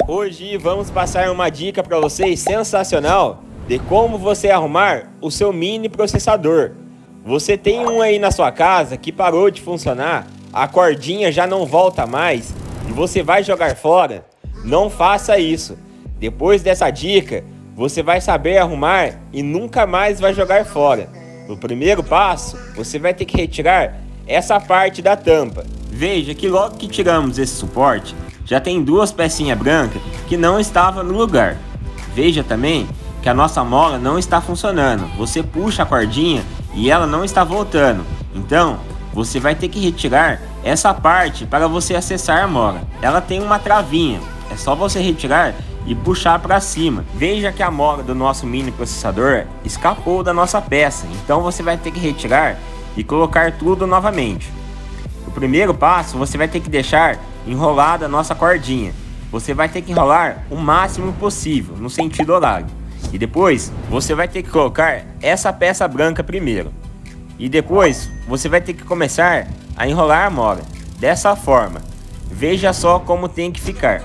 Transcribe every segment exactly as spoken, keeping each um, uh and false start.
Hoje vamos passar uma dica para vocês sensacional de como você arrumar o seu mini processador. Você tem um aí na sua casa que parou de funcionar, a cordinha já não volta mais e você vai jogar fora? Não faça isso. Depois dessa dica, você vai saber arrumar e nunca mais vai jogar fora. No primeiro passo, você vai ter que retirar essa parte da tampa. Veja que logo que tiramos esse suporte, já tem duas pecinhas brancas que não estavam no lugar. Veja também que a nossa mola não está funcionando. Você puxa a cordinha e ela não está voltando. Então, você vai ter que retirar essa parte para você acessar a mola. Ela tem uma travinha, é só você retirar e puxar para cima. Veja que a mola do nosso mini processador escapou da nossa peça. Então você vai ter que retirar e colocar tudo novamente. O primeiro passo, você vai ter que deixar enrolada a nossa cordinha. Você vai ter que enrolar o máximo possível no sentido horário. E depois você vai ter que colocar essa peça branca primeiro. E depois você vai ter que começar a enrolar a mola dessa forma. Veja só como tem que ficar.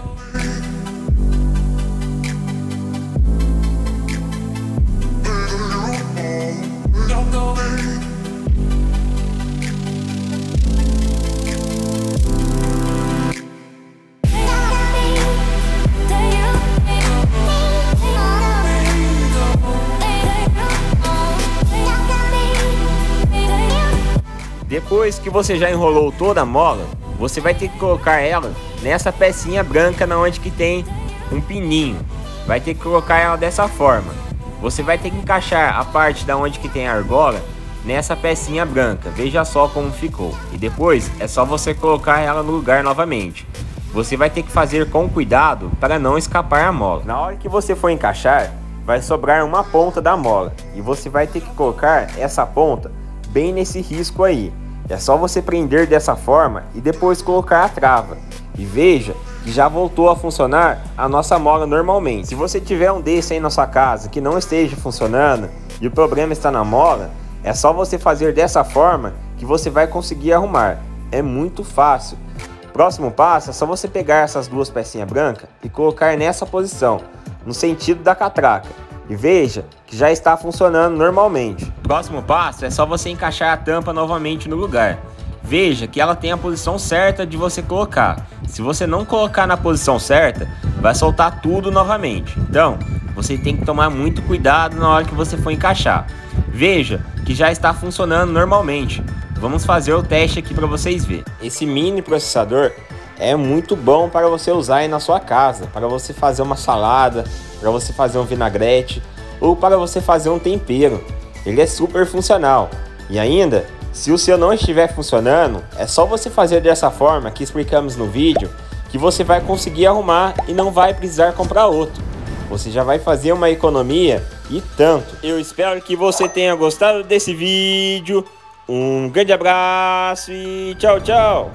Depois que você já enrolou toda a mola, você vai ter que colocar ela nessa pecinha branca na onde que tem um pininho. Vai ter que colocar ela dessa forma. Você vai ter que encaixar a parte da onde que tem a argola nessa pecinha branca. Veja só como ficou. E depois é só você colocar ela no lugar novamente. Você vai ter que fazer com cuidado para não escapar a mola. Na hora que você for encaixar, vai sobrar uma ponta da mola. E você vai ter que colocar essa ponta bem nesse risco aí. É só você prender dessa forma e depois colocar a trava. E veja que já voltou a funcionar a nossa mola normalmente. Se você tiver um desse aí na sua casa que não esteja funcionando e o problema está na mola, é só você fazer dessa forma que você vai conseguir arrumar. É muito fácil. Próximo passo é só você pegar essas duas pecinhas brancas e colocar nessa posição, no sentido da catraca. E veja que já está funcionando normalmente. Próximo passo é só você encaixar a tampa novamente no lugar. Veja que ela tem a posição certa de você colocar. Se você não colocar na posição certa, vai soltar tudo novamente. Então, você tem que tomar muito cuidado na hora que você for encaixar. Veja que já está funcionando normalmente. Vamos fazer o teste aqui para vocês verem. Esse mini processador é muito bom para você usar aí na sua casa, para você fazer uma salada, para você fazer um vinagrete ou para você fazer um tempero. Ele é super funcional. E ainda, se o seu não estiver funcionando, é só você fazer dessa forma que explicamos no vídeo, que você vai conseguir arrumar e não vai precisar comprar outro. Você já vai fazer uma economia e tanto. Eu espero que você tenha gostado desse vídeo. Um grande abraço e tchau, tchau!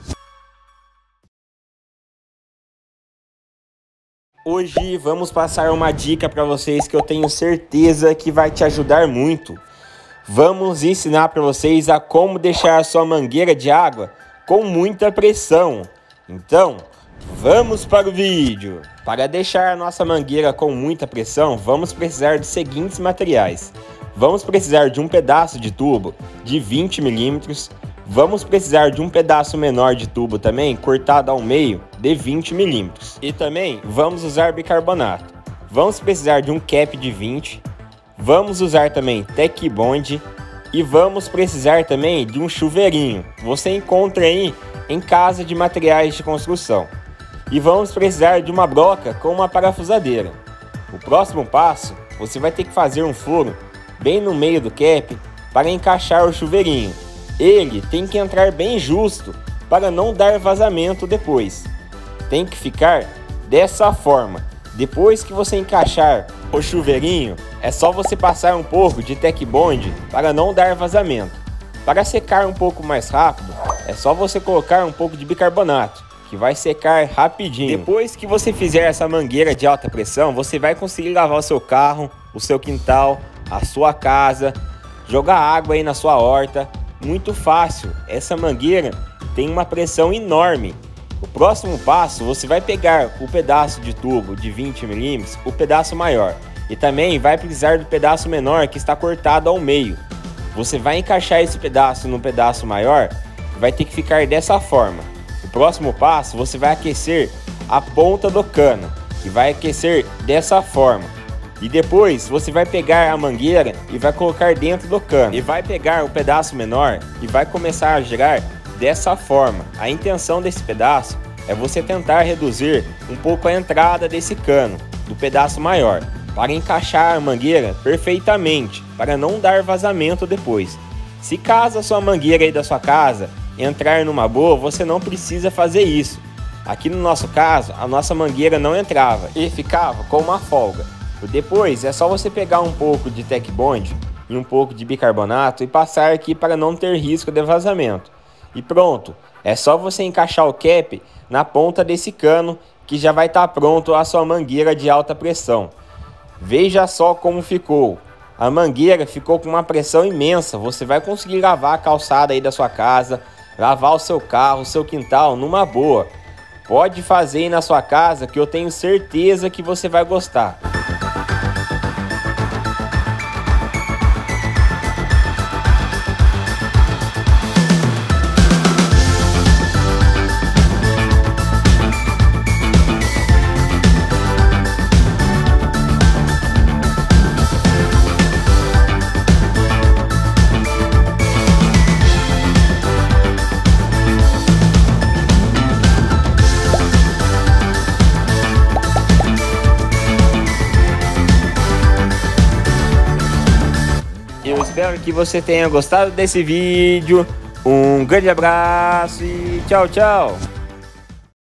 Hoje vamos passar uma dica para vocês que eu tenho certeza que vai te ajudar muito. Vamos ensinar para vocês a como deixar a sua mangueira de água com muita pressão. Então, vamos para o vídeo. Para deixar a nossa mangueira com muita pressão, vamos precisar de seguintes materiais. Vamos precisar de um pedaço de tubo de vinte milímetros. Vamos precisar de um pedaço menor de tubo também, cortado ao meio, de vinte milímetros. E também vamos usar bicarbonato. Vamos precisar de um cap de vinte. Vamos usar também Tec Bond. E vamos precisar também de um chuveirinho. Você encontra aí em casa de materiais de construção. E vamos precisar de uma broca com uma parafusadeira. O próximo passo, você vai ter que fazer um furo bem no meio do cap para encaixar o chuveirinho. Ele tem que entrar bem justo para não dar vazamento depois. Tem que ficar dessa forma. Depois que você encaixar o chuveirinho, é só você passar um pouco de Tec Bond para não dar vazamento. Para secar um pouco mais rápido, é só você colocar um pouco de bicarbonato, que vai secar rapidinho. Depois que você fizer essa mangueira de alta pressão, você vai conseguir lavar o seu carro, o seu quintal, a sua casa, jogar água aí na sua horta. Muito fácil. Essa mangueira tem uma pressão enorme O próximo passo, você vai pegar o pedaço de tubo de vinte milímetros, o pedaço maior, e também vai precisar do pedaço menor que está cortado ao meio. Você vai encaixar esse pedaço no pedaço maior, vai ter que ficar dessa forma. O próximo passo, você vai aquecer a ponta do cano e vai aquecer dessa forma. E depois você vai pegar a mangueira e vai colocar dentro do cano e vai pegar o pedaço menor e vai começar a girar dessa forma. A intenção desse pedaço é você tentar reduzir um pouco a entrada desse cano do pedaço maior, para encaixar a mangueira perfeitamente, para não dar vazamento depois. Se caso a sua mangueira aí da sua casa entrar numa boa, você não precisa fazer isso. Aqui no nosso caso, a nossa mangueira não entrava e ficava com uma folga. Depois é só você pegar um pouco de Tec Bond e um pouco de bicarbonato e passar aqui para não ter risco de vazamento. E pronto, é só você encaixar o cap na ponta desse cano que já vai estar pronto a sua mangueira de alta pressão. Veja só como ficou. A mangueira ficou com uma pressão imensa. Você vai conseguir lavar a calçada aí da sua casa, lavar o seu carro, o seu quintal numa boa. Pode fazer aí na sua casa que eu tenho certeza que você vai gostar. Eu espero que você tenha gostado desse vídeo. Um grande abraço e tchau, tchau!